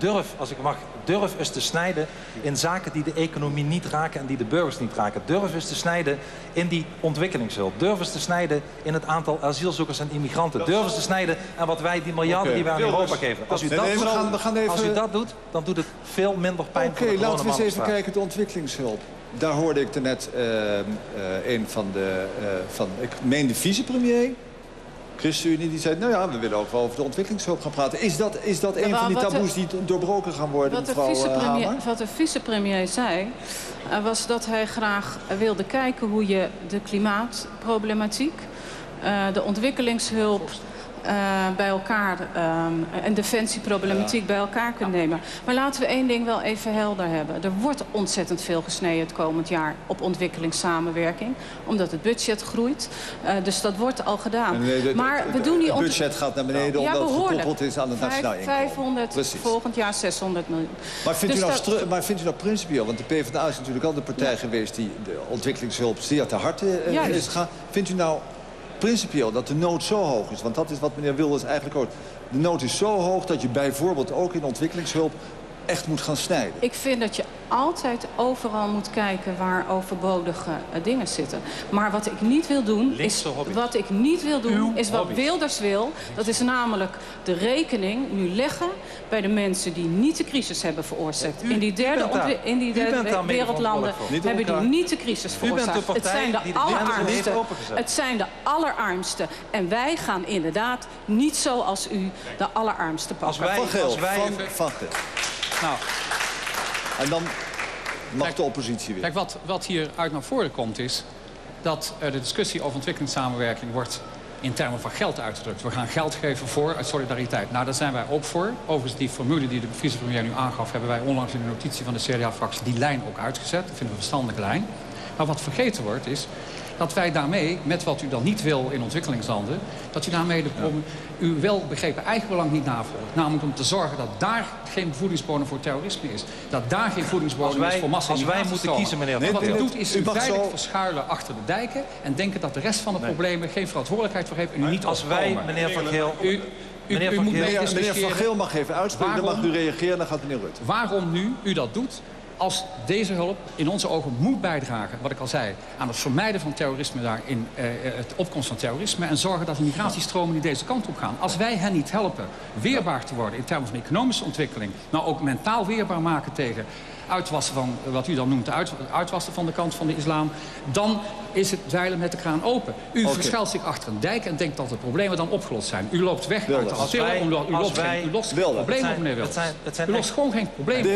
durf eens te snijden in zaken die de economie niet raken en die de burgers niet raken. Durf eens te snijden in die ontwikkelingshulp. Durf eens te snijden in het aantal asielzoekers en immigranten. Durf eens te snijden aan wat wij, die miljarden die wij aan Europa geven. Als u dat doet, dan doet het veel minder pijn voor de gewone man. Laten we eens even kijken, de ontwikkelingshulp. Daar hoorde ik net een van de, ik meen de vicepremier, ChristenUnie, die zei, nou ja, we willen ook wel over de ontwikkelingshulp gaan praten. Is dat een van die taboes die doorbroken gaan worden, mevrouw Hamer? Wat de vicepremier zei, was dat hij graag wilde kijken hoe je de klimaatproblematiek, de ontwikkelingshulp bij elkaar en defensieproblematiek bij elkaar kunt nemen. Maar laten we één ding wel even helder hebben. Er wordt ontzettend veel gesneden het komend jaar op ontwikkelingssamenwerking. Omdat het budget groeit. Dus dat wordt al gedaan. Maar we doen het budget gaat naar beneden omdat het gekoppeld is aan het nationaal inkomen. 500, volgend jaar 600 miljoen. Maar vindt u nou principieel, want de PvdA is natuurlijk al de partij geweest die de ontwikkelingshulp zeer te harte is gegaan. Vindt u nou principieel dat de nood zo hoog is, want dat is wat meneer Wilders eigenlijk ook. De nood is zo hoog dat je bijvoorbeeld ook in ontwikkelingshulp echt moet gaan snijden. Ik vind dat je altijd overal moet kijken waar overbodige dingen zitten. Maar wat ik niet wil doen, is wat Wilders wil. Dat is namelijk de rekening nu leggen bij de mensen die niet de crisis hebben veroorzaakt. In die derde wereldlanden hebben die niet de crisis veroorzaakt. Het zijn de allerarmsten. Het zijn de allerarmsten. En wij gaan inderdaad niet zoals u de allerarmsten pakken. Van Geel. Nou, en dan mag de oppositie weer. Kijk, wat hieruit naar voren komt is dat de discussie over ontwikkelingssamenwerking wordt in termen van geld uitgedrukt. We gaan geld geven voor uit solidariteit. Nou, daar zijn wij ook voor. Overigens, die formule die de vicepremier nu aangaf, hebben wij onlangs in de notitie van de CDA-fractie die lijn ook uitgezet. Dat vinden we een verstandige lijn. Maar wat vergeten wordt is dat wij daarmee, met wat u dan niet wil in ontwikkelingslanden, dat u daarmee uw welbegrepen eigenbelang niet navolgt. Namelijk om te zorgen dat daar geen voedingsbodem voor terrorisme is. Dat daar geen voedingsbodem is voor massa-immigratie. Als wij moeten kiezen, meneer Wat u doet is u veilig verschuilen achter de dijken en denken dat de rest van de problemen geen verantwoordelijkheid voor heeft en u niet als wij, meneer Van Geel... Meneer Van Geel mag even uitspreken, dan mag u reageren, dan gaat meneer Rutte. Waarom nu u dat doet? Als deze hulp in onze ogen moet bijdragen, wat ik al zei, aan het vermijden van terrorisme daar in het opkomst van terrorisme en zorgen dat de migratiestromen niet deze kant op gaan. Als wij hen niet helpen weerbaar te worden in termen van economische ontwikkeling, maar ook mentaal weerbaar maken tegen uitwassen van wat u dan noemt uitwassen van de kant van de islam, dan is het zeilen met de kraan open. U verschuilt zich achter een dijk en denkt dat de problemen dan opgelost zijn. U loopt weg uit de stil, omdat u lost geen probleem op, meneer Wilders. U lost gewoon geen probleem.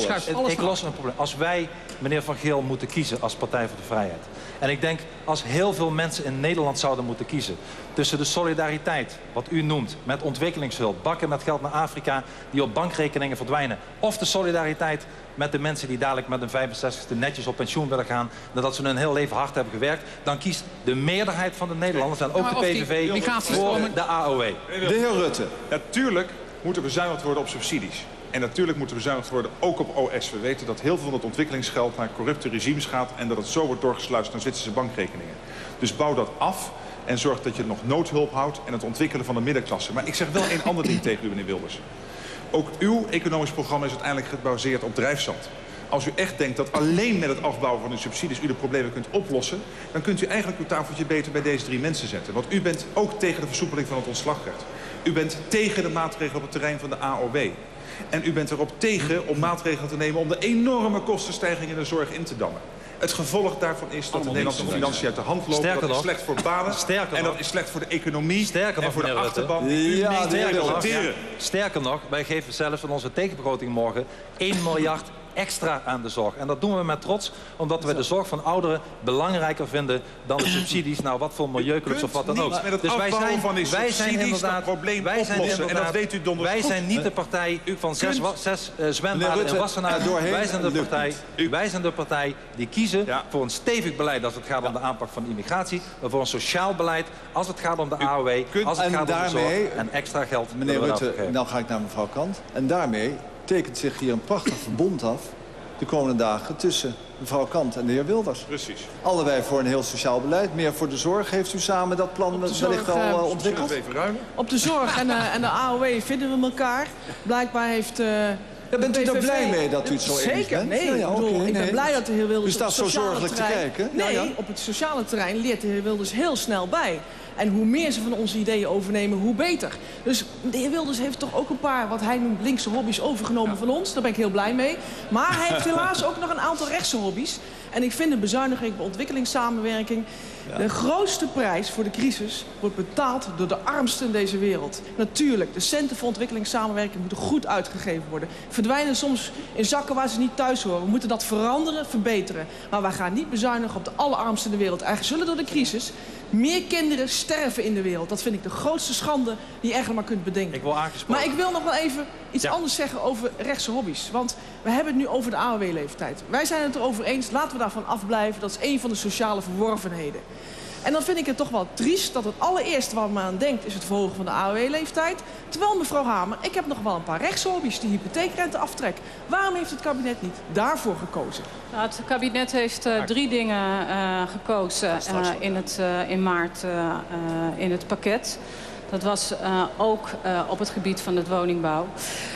Ik los een probleem. Als wij, meneer Van Geel, moeten kiezen als Partij voor de Vrijheid. En ik denk, als heel veel mensen in Nederland zouden moeten kiezen tussen de solidariteit, wat u noemt, met ontwikkelingshulp, bakken met geld naar Afrika die op bankrekeningen verdwijnen, of de solidariteit met de mensen die dadelijk met een 65e netjes op pensioen willen gaan, nadat ze hun heel leven hard hebben gewerkt, dan kiest de meerderheid van de Nederlanders en ook de PVV voor de AOW. De heer Rutte. Natuurlijk moet er bezuinigd worden op subsidies. En natuurlijk moet er bezuinigd worden ook op OS. We weten dat heel veel van het ontwikkelingsgeld naar corrupte regimes gaat en dat het zo wordt doorgesluist naar Zwitserse bankrekeningen. Dus bouw dat af en zorg dat je nog noodhulp houdt en het ontwikkelen van de middenklasse. Maar ik zeg wel één ander ding tegen u, meneer Wilders. Ook uw economisch programma is uiteindelijk gebaseerd op drijfzand. Als u echt denkt dat alleen met het afbouwen van uw subsidies u de problemen kunt oplossen, dan kunt u eigenlijk uw tafeltje beter bij deze 3 mensen zetten. Want u bent ook tegen de versoepeling van het ontslagrecht. U bent tegen de maatregelen op het terrein van de AOW. En u bent erop tegen om maatregelen te nemen om de enorme kostenstijging in de zorg in te dammen. Het gevolg daarvan is dat de Nederlandse financiën uit de hand lopen. Dat is slecht voor banen en dat is slecht voor de economie en voor de achterban die u niet representeren. Sterker nog, wij geven zelfs in onze tegenbegroting morgen 1 miljard extra aan de zorg. En dat doen we met trots, omdat we de zorg van ouderen belangrijker vinden dan de subsidies, nou wat voor milieuclubs of wat dan ook. Dus wij zijn inderdaad probleem oplossen. En dat weet u donders goed. Wij zijn niet de partij van 6 zwembaden en Wassenaar. Wij zijn de partij die kiezen voor een stevig beleid als het gaat om de aanpak van immigratie, maar voor een sociaal beleid als het gaat om de AOW, als het gaat om de zorg en extra geld. Meneer Rutte, nou ga ik naar mevrouw Kant. En daarmee tekent zich hier een prachtig verbond af de komende dagen tussen mevrouw Kant en de heer Wilders. Precies. Allebei voor een heel sociaal beleid. Meer voor de zorg. Heeft u samen dat plan wellicht al ontwikkeld? Op de zorg en de AOW vinden we elkaar. Blijkbaar heeft Ja, bent u er blij mee dat u het zo eens bent? Zeker, nee. Ik ben blij dat de heer Wilders u staat zo zorgelijk te kijken. Nee, op het sociale terrein leert de heer Wilders heel snel bij. En hoe meer ze van onze ideeën overnemen, hoe beter. Dus de heer Wilders heeft toch ook een paar, wat hij noemt, linkse hobby's overgenomen van ons. Daar ben ik heel blij mee. Maar hij heeft helaas ook nog een aantal rechtse hobby's. En ik vind een bezuiniging op ontwikkelingssamenwerking... De grootste prijs voor de crisis wordt betaald door de armsten in deze wereld. Natuurlijk, de centen voor ontwikkelingssamenwerking moeten goed uitgegeven worden. Verdwijnen soms in zakken waar ze niet thuis horen. We moeten dat veranderen, verbeteren. Maar wij gaan niet bezuinigen op de allerarmsten in de wereld. Eigenlijk zullen door de crisis meer kinderen sterven in de wereld. Dat vind ik de grootste schande die je eigenlijk maar kunt bedenken. Ik wil aangesproken. Maar ik wil nog wel even iets anders zeggen over rechtse hobby's. Want we hebben het nu over de AOW-leeftijd. Wij zijn het erover eens, laten we daarvan afblijven. Dat is een van de sociale verworvenheden. En dan vind ik het toch wel triest dat het allereerste waar men aan denkt is het verhogen van de AOW-leeftijd. Terwijl, mevrouw Hamer, ik heb nog wel een paar rechtshobby's, die hypotheekrenteaftrek. Waarom heeft het kabinet niet daarvoor gekozen? Nou, het kabinet heeft 3 dingen gekozen in maart in het pakket. Dat was ook op het gebied van het woningbouw.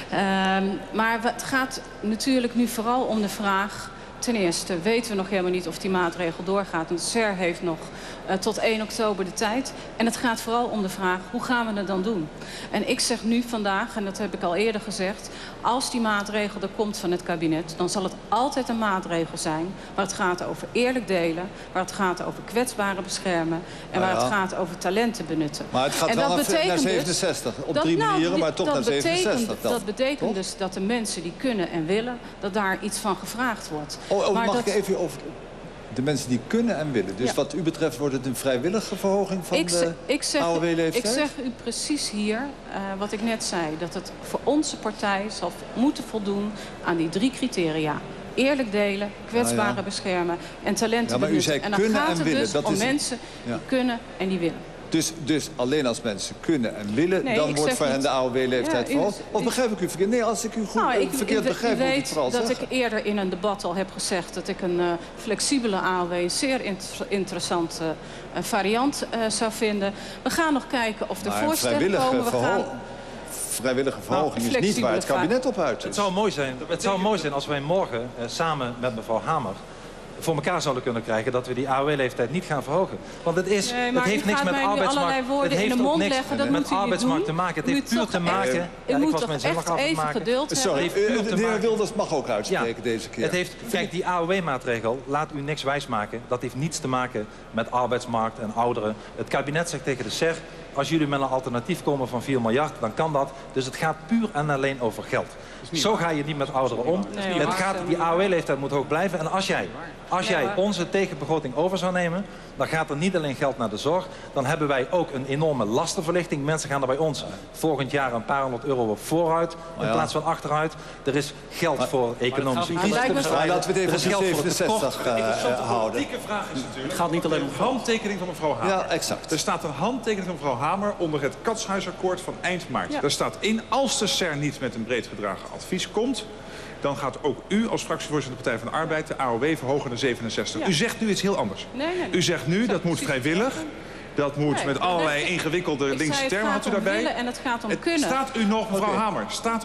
Maar het gaat natuurlijk nu vooral om de vraag... Ten eerste weten we nog helemaal niet of die maatregel doorgaat. Want SER heeft nog tot 1 oktober de tijd. En het gaat vooral om de vraag, hoe gaan we het dan doen? En ik zeg nu vandaag, en dat heb ik al eerder gezegd... als die maatregel er komt van het kabinet... dan zal het altijd een maatregel zijn... waar het gaat over eerlijk delen... waar het gaat over kwetsbaren beschermen... en waar het gaat over talenten benutten. Maar het gaat en wel dat naar 67. Op 3 manieren, maar toch naar 67. Dat betekent dus dat de mensen die kunnen en willen... dat daar iets van gevraagd wordt. Maar mag ik even over de mensen die kunnen en willen? Dus wat u betreft wordt het een vrijwillige verhoging van de AOW-leeftijd? Ik zeg u precies hier wat ik net zei. Dat het voor onze partij zal moeten voldoen aan die 3 criteria. Eerlijk delen, kwetsbaren beschermen en talenten benutten. En dan gaat het dus om mensen die kunnen en die willen. Dus alleen als mensen kunnen en willen, dan wordt voor hen de AOW-leeftijd verhoogd? Of begrijp ik u verkeerd? Nee, als ik u goed verkeerd begrijp, moet ik het vooral zeggen. Dat ik eerder in een debat al heb gezegd dat ik een flexibele AOW een zeer interessante variant zou vinden. We gaan nog kijken of er voorstellen komen. Vrijwillige verhoging is niet waar het kabinet op uit is. Het zou mooi zijn als wij morgen samen met mevrouw Hamer... voor elkaar zouden kunnen krijgen dat we die AOW-leeftijd niet gaan verhogen. Want het heeft niks met arbeidsmarkt. Het heeft ook niks met arbeidsmarkt te maken. Het heeft puur te maken. U moet toch echt even geduld hebben. De heer Wilders mag ook uitspreken deze keer. Kijk, die AOW-maatregel, laat u niks wijsmaken. Dat heeft niets te maken met arbeidsmarkt en ouderen. Het kabinet zegt tegen de SER... als jullie met een alternatief komen van 4 miljard, dan kan dat. Dus het gaat puur en alleen over geld. Zo ga je niet met ouderen om. Die AOW-leeftijd moet hoog blijven. En als jij onze tegenbegroting over zou nemen... dan gaat er niet alleen geld naar de zorg. Dan hebben wij ook een enorme lastenverlichting. Mensen gaan er bij ons volgend jaar een paar honderd euro vooruit... in plaats van achteruit. Er is geld voor economische crisis. Laten we het even op 67 houden. De politieke vraag is natuurlijk... Het gaat niet alleen om de handtekening van mevrouw Hamer. Ja, exact. Er staat een handtekening van mevrouw Hamer onder het Katshuisakkoord van eind maart. Daar staat in, als de SER niet met een breed gedragen advies komt... dan gaat ook u als fractievoorzitter van de Partij van de Arbeid... de AOW verhogen naar 67. Ja. U zegt nu iets heel anders. Nee. U zegt nu, dat moet vrijwillig. Dat moet met allerlei ingewikkelde linkse termen. Had u daarbij? En het gaat om kunnen. Staat u nog, mevrouw Hamer, staat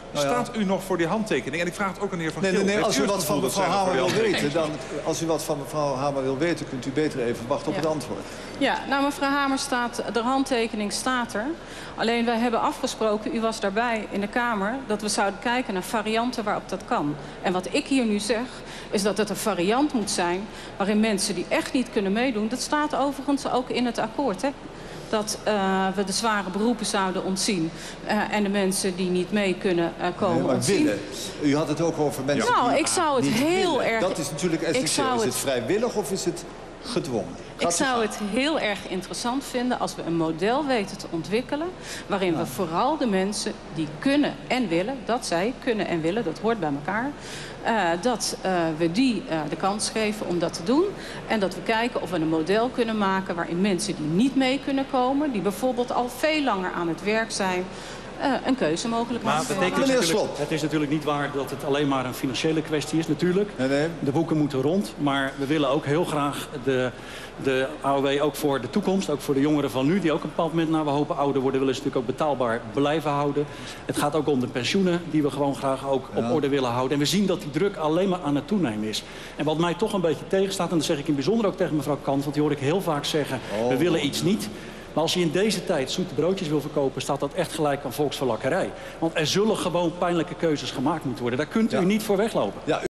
u nog voor die handtekening? En ik vraag het ook aan de heer Van Geel. Nee, als u wat van mevrouw Hamer wil weten, als u wat van mevrouw Hamer wil weten, kunt u beter even wachten op het antwoord. Ja, nou mevrouw Hamer de handtekening staat er. Alleen wij hebben afgesproken, u was daarbij in de Kamer, dat we zouden kijken naar varianten waarop dat kan. En wat ik hier nu zeg, is dat het een variant moet zijn waarin mensen die echt niet kunnen meedoen, dat staat overigens ook in het akkoord, hè? Dat we de zware beroepen zouden ontzien en de mensen die niet mee kunnen komen ontzien. Willen. U had het ook over mensen die ik zou het heel erg... Dat is natuurlijk essentieel. Is het vrijwillig of is het gedwongen? Ik zou het heel erg interessant vinden als we een model weten te ontwikkelen... waarin we vooral de mensen die kunnen en willen, dat zij kunnen en willen, dat hoort bij elkaar... dat we die de kans geven om dat te doen. En dat we kijken of we een model kunnen maken waarin mensen die niet mee kunnen komen... die bijvoorbeeld al veel langer aan het werk zijn... een keuze mogelijk Maar maken. Het is natuurlijk niet waar dat het alleen maar een financiële kwestie is, natuurlijk. Nee. De boeken moeten rond, maar we willen ook heel graag de AOW ook voor de toekomst, ook voor de jongeren van nu, die ook op een bepaald moment, naar we hopen ouder worden, willen ze natuurlijk ook betaalbaar blijven houden. Het gaat ook om de pensioenen, die we gewoon graag ook op orde willen houden. En we zien dat die druk alleen maar aan het toenemen is. En wat mij toch een beetje tegenstaat, en dat zeg ik in bijzonder ook tegen mevrouw Kant, want die hoor ik heel vaak zeggen, we willen iets niet. Maar als je in deze tijd zoete broodjes wil verkopen, staat dat echt gelijk aan volksverlakkerij. Want er zullen gewoon pijnlijke keuzes gemaakt moeten worden. Daar kunt u niet voor weglopen. Ja,